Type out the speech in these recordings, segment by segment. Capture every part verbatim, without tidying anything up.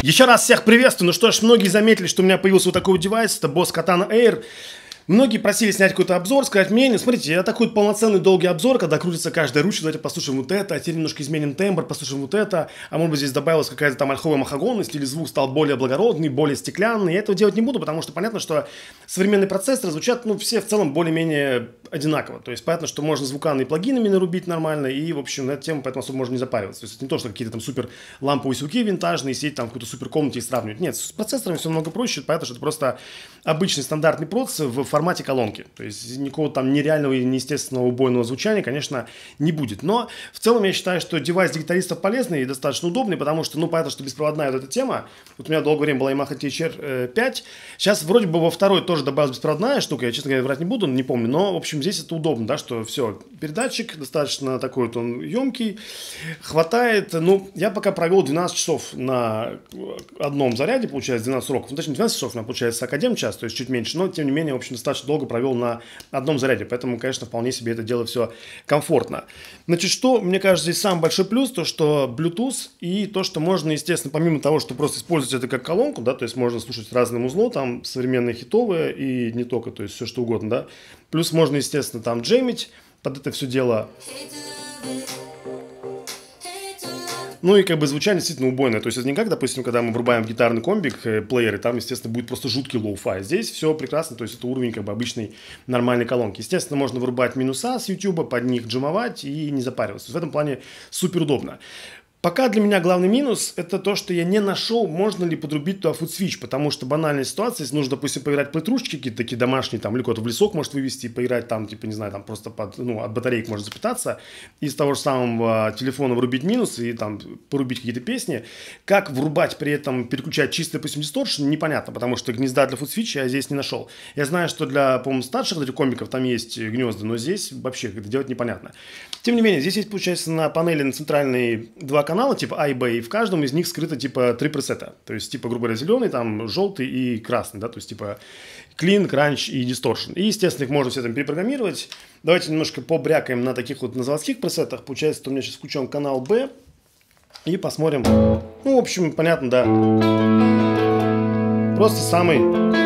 Еще раз всех приветствую. Ну что ж, многие заметили, что у меня появился вот такой вот девайс. Это Boss Katana Air. Многие просили снять какой-то обзор, сказать мнение. Смотрите, я такой полноценный долгий обзор, когда крутится каждая ручка. Давайте послушаем вот это, а теперь немножко изменим тембр, послушаем вот это. А может быть здесь добавилась какая-то там ольховая махагонность, или звук стал более благородный, более стеклянный. Я этого делать не буду, потому что понятно, что современные процессоры звучат, ну, все в целом более-менее одинаково. То есть понятно, что можно звуканы и плагинами нарубить нормально, и, в общем, на эту тему поэтому особо можно не запариваться. То есть это не то, что какие-то там супер ламповые звуки винтажные, сидеть там в какой-то супер комнате и сравнивать. Нет, с процессорами все много проще, понятно, что это просто обычный стандартный процессор в формате колонки. То есть никакого там нереального и неестественного убойного звучания, конечно, не будет. Но в целом я считаю, что девайс для гитаристов полезный и достаточно удобный, потому что, ну, понятно, что беспроводная вот эта тема. Вот у меня долгое время была Yamaha ти эйч ар пять. Сейчас вроде бы во второй тоже добавилась беспроводная штука. Я, честно говоря, врать не буду, не помню. Но, в общем, здесь это удобно, да, что все, передатчик достаточно такой вот он емкий, хватает. Ну, я пока провел двенадцать часов на одном заряде, получается, двенадцать уроков. Ну, точнее, двенадцать часов, у меня получается сорок один час, то есть чуть меньше. Но, тем не менее, в общем, достаточно долго провел на на одном заряде, поэтому, конечно, вполне себе это дело все комфортно. Значит, что, мне кажется, здесь самый большой плюс, то, что Bluetooth и то, что можно, естественно, помимо того, что просто использовать это как колонку, да, то есть можно слушать разным узлом, там, современные хитовые и не только, то есть все что угодно, да, плюс можно, естественно, там джемить под это все дело. Ну и как бы звучание действительно убойное. То есть это не как, допустим, когда мы врубаем гитарный комбик, плеер, и там, естественно, будет просто жуткий лоу-фай. Здесь все прекрасно, то есть это уровень как бы обычной нормальной колонки. Естественно, можно вырубать минуса с YouTube, под них джимовать и не запариваться. В этом плане супер удобно. Пока для меня главный минус – это то, что я не нашел, можно ли подрубить туда футсвич, потому что банальная ситуация, если нужно, допустим, поиграть плейтрушечки какие-то такие домашние, там, или куда-то в лесок может вывести и поиграть там, типа, не знаю, там, просто под, ну, от батареек можно запитаться, из того же самого телефона врубить минус и там порубить какие-то песни. Как врубать при этом, переключать чисто, допустим, дисторшн, непонятно, потому что гнезда для футсвича я здесь не нашел. Я знаю, что для, по-моему, старших этих комбиков там есть гнезда, но здесь вообще это делать непонятно. Тем не менее, здесь есть, получается, на панели на центральной два канала, канала типа A и B, и в каждом из них скрыто типа три пресета. То есть типа, грубо говоря, зеленый, там желтый и красный, да, то есть типа clean, crunch и distortion. И, естественно, их можно все там перепрограммировать. Давайте немножко побрякаем на таких вот на заводских пресетах. Получается, что у меня сейчас включен канал B. И посмотрим. Ну, в общем, понятно, да. Просто самый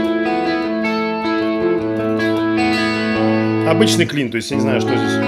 обычный клин, то есть я не знаю, что здесь.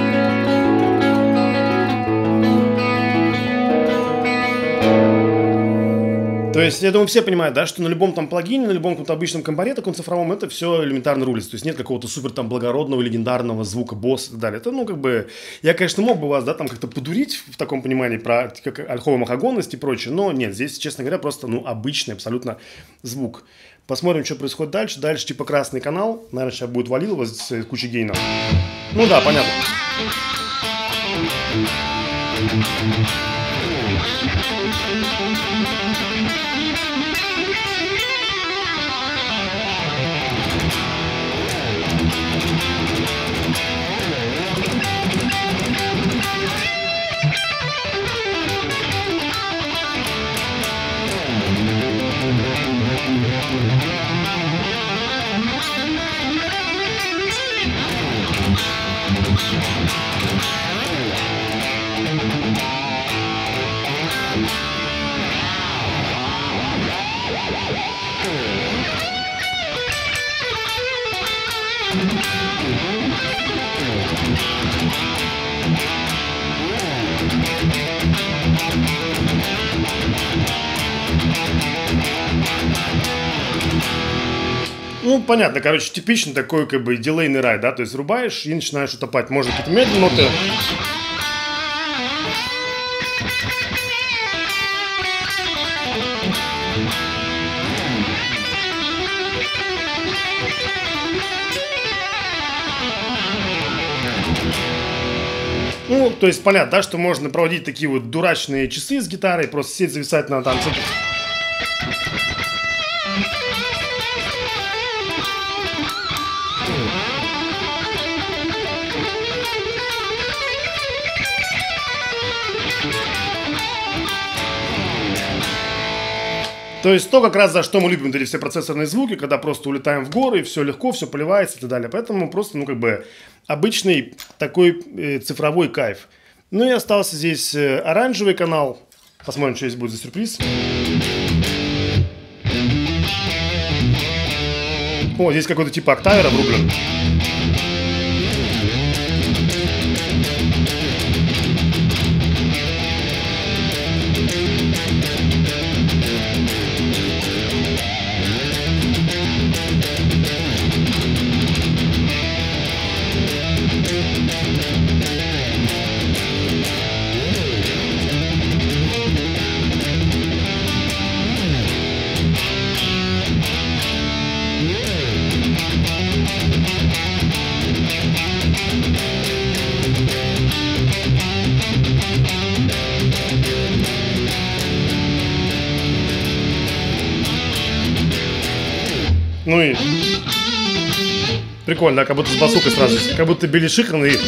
То есть, я думаю, все понимают, да, что на любом там плагине, на любом каком-то обычном компаре, таком цифровом, это все элементарно рулится. То есть, нет какого-то супер там благородного, легендарного звука босс и так далее. Это, ну, как бы, я, конечно, мог бы вас, да, там как-то подурить в таком понимании про как ольховую махагонность и прочее, но нет, здесь, честно говоря, просто, ну, обычный абсолютно звук. Посмотрим, что происходит дальше. Дальше, типа, красный канал. Наверное, сейчас будет Валилова с кучей гейнов. Ну, да, понятно. Ну, понятно, короче, типичный такой, как бы, дилейный рай, да, то есть рубаешь и начинаешь утопать. Можно какие-то медленные ноты. Ну, то есть понятно, да, что можно проводить такие вот дурачные часы с гитарой, просто сидеть, зависать на там... То есть то, как раз за что мы любим эти все процессорные звуки, когда просто улетаем в горы, и все легко, все поливается и так далее. Поэтому просто, ну, как бы, обычный такой э, цифровой кайф. Ну и остался здесь э, оранжевый канал. Посмотрим, что здесь будет за сюрприз. О, здесь какой-то типа октавера врублен. Ну и прикольно, да, как будто с басукой сразу, как будто Билли Шихан и...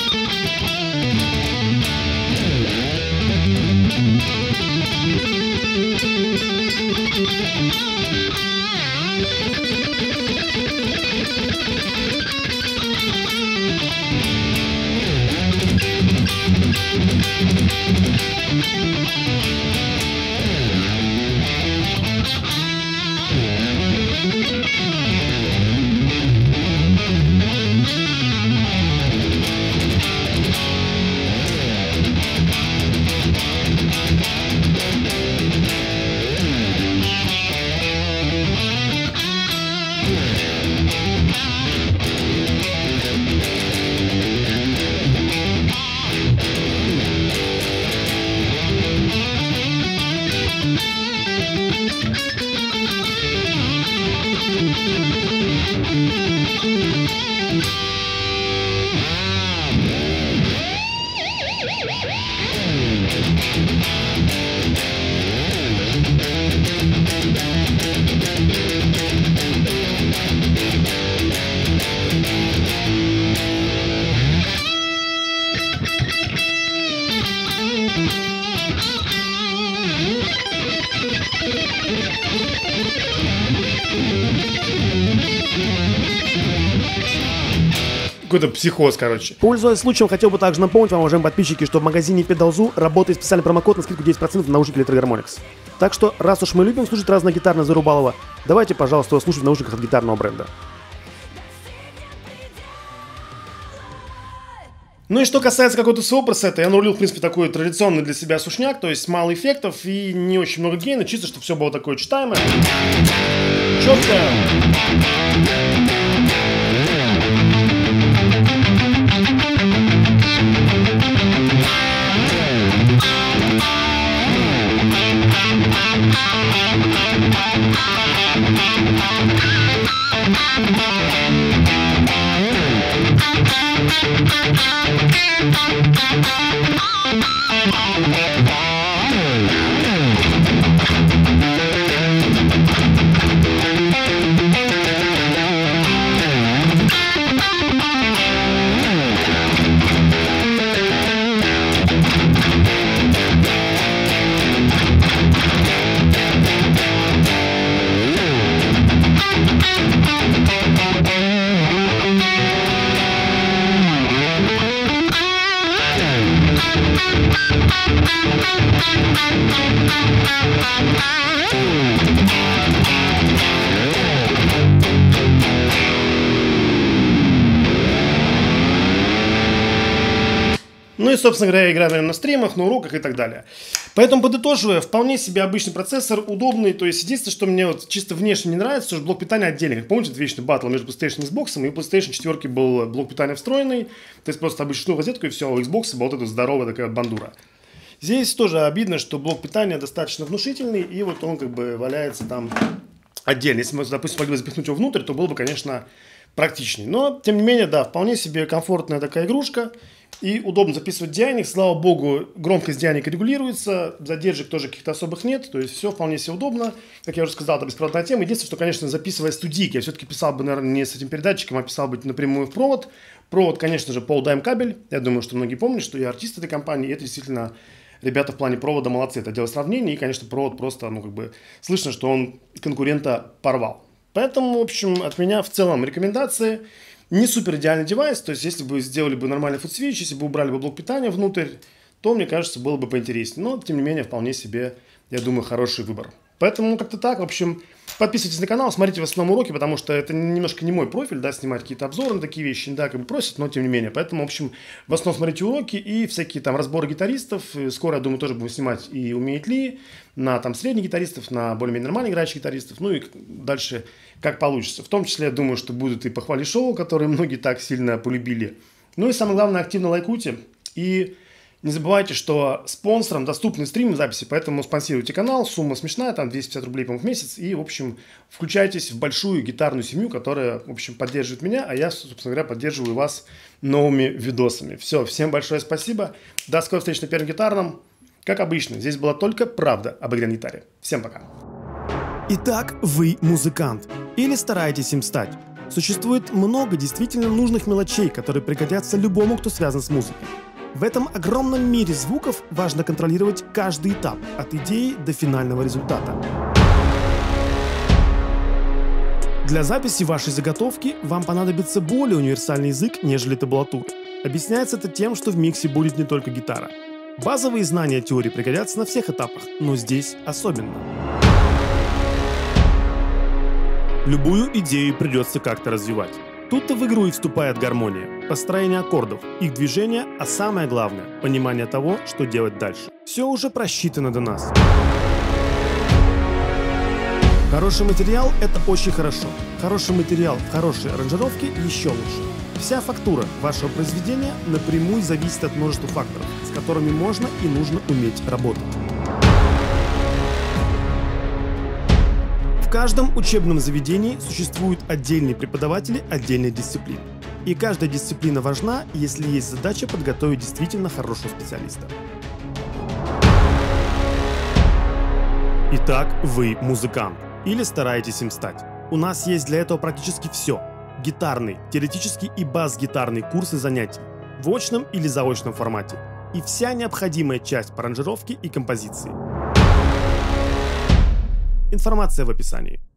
Какой-то психоз, короче. Пользуясь случаем, хотел бы также напомнить вам, уважаемые подписчики, что в магазине Pedalzoo работает специальный промокод на скидку десять процентов на наушники Electro Harmonix. Так что, раз уж мы любим слушать разное гитарное зарубалово, давайте, пожалуйста, слушать в наушниках от гитарного бренда. Ну и что касается какого-то своего пресета, я нарулил, в принципе, такой традиционный для себя сушняк, то есть мало эффектов и не очень много гейна, чисто, чтобы все было такое читаемое, четкое. Ну и, собственно говоря, я играю, наверное, на стримах, на уроках и так далее. Поэтому, подытоживая, вполне себе обычный процессор, удобный. То есть, единственное, что мне вот чисто внешне не нравится, что блок питания отдельный. Как помните, это вечный батл между PlayStation и Xbox, и у PlayStation четыре был блок питания встроенный. То есть, просто обычную розетку и все, а у Xbox была вот эта здоровая такая вот бандура. Здесь тоже обидно, что блок питания достаточно внушительный, и вот он как бы валяется там отдельно. Если мы, допустим, могли бы запихнуть его внутрь, то было бы, конечно, практичнее. Но, тем не менее, да, вполне себе комфортная такая игрушка. И удобно записывать дианик. Слава богу, громкость дианика регулируется, задержек тоже каких-то особых нет. То есть все вполне себе удобно. Как я уже сказал, это беспроводная тема. Единственное, что, конечно, записывая студийки, я все-таки писал бы, наверное, не с этим передатчиком, а писал бы напрямую в провод. Провод, конечно же, полдайм кабель. Я думаю, что многие помнят, что я артист этой компании. И это действительно, ребята в плане провода молодцы. Это дело сравнения. И, конечно, провод просто, ну, как бы, слышно, что он конкурента порвал. Поэтому, в общем, от меня в целом рекомендации. Не супер идеальный девайс, то есть если бы сделали бы нормальный футсвич, если бы убрали бы блок питания внутрь, то, мне кажется, было бы поинтереснее. Но, тем не менее, вполне себе, я думаю, хороший выбор. Поэтому как-то так, в общем, Подписывайтесь на канал, смотрите в основном уроки, потому что это немножко не мой профиль, да, снимать какие-то обзоры на такие вещи, да, как бы просят, но тем не менее. Поэтому, в общем, в основном смотрите уроки и всякие там разборы гитаристов. Скоро, я думаю, тоже будем снимать и умеет ли, на там средних гитаристов, на более-менее нормальных играющих гитаристов, ну и дальше как получится. В том числе, я думаю, что будут и похвали шоу, которые многие так сильно полюбили. Ну и самое главное, активно лайкуйте и... Не забывайте, что спонсорам доступны стримы, записи, поэтому спонсируйте канал, сумма смешная, там двести пятьдесят рублей, по-моему, в месяц, и, в общем, включайтесь в большую гитарную семью, которая, в общем, поддерживает меня, а я, собственно говоря, поддерживаю вас новыми видосами. Все, всем большое спасибо, до скорой встречи на Первом гитарном. Как обычно, здесь была только правда об игре на гитаре. Всем пока. Итак, вы музыкант или стараетесь им стать. Существует много действительно нужных мелочей, которые пригодятся любому, кто связан с музыкой. В этом огромном мире звуков важно контролировать каждый этап, от идеи до финального результата. Для записи вашей заготовки вам понадобится более универсальный язык, нежели табулатура. Объясняется это тем, что в миксе будет не только гитара. Базовые знания теории пригодятся на всех этапах, но здесь особенно. Любую идею придется как-то развивать. Тут-то в игру и вступает гармония, построение аккордов, их движение, а самое главное – понимание того, что делать дальше. Все уже просчитано до нас. Хороший материал – это очень хорошо. Хороший материал в хорошей аранжировке еще лучше. Вся фактура вашего произведения напрямую зависит от множества факторов, с которыми можно и нужно уметь работать. В каждом учебном заведении существуют отдельные преподаватели отдельных дисциплин. И каждая дисциплина важна, если есть задача подготовить действительно хорошего специалиста. Итак, вы музыкант или стараетесь им стать. У нас есть для этого практически все. Гитарный, теоретический и бас-гитарный курсы занятий в очном или заочном формате. И вся необходимая часть по аранжировке и композиции. Информация в описании.